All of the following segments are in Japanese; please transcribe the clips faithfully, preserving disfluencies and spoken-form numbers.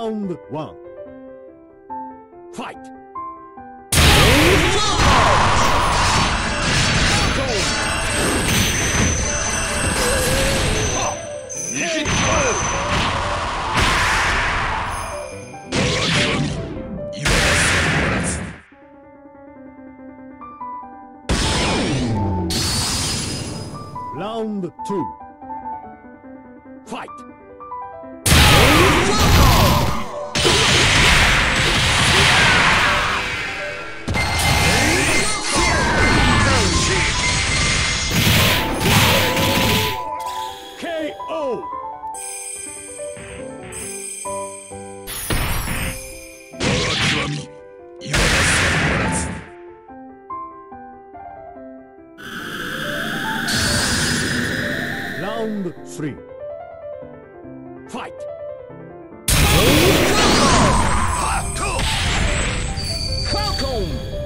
Round one. Fight! Round two. Fight! K O! Round three. Fight! Falcon!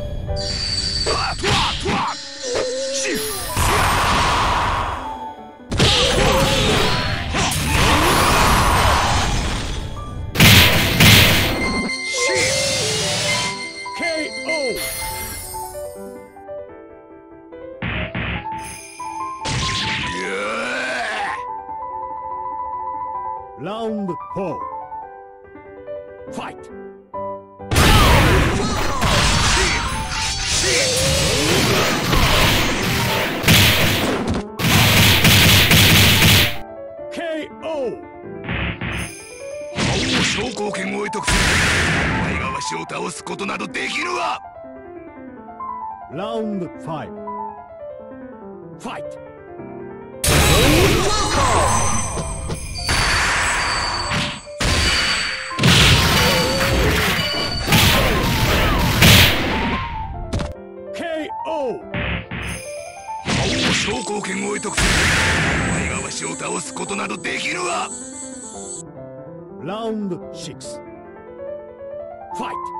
K O! Round four. Fight! K O! 覇王昇降権を得得する。お前がわしを倒すことなどできるわ。 Round five. Fight! K O! 覇王昇降権を得得する。お前がわしを倒すことなどできるわ。 Round six. Fight!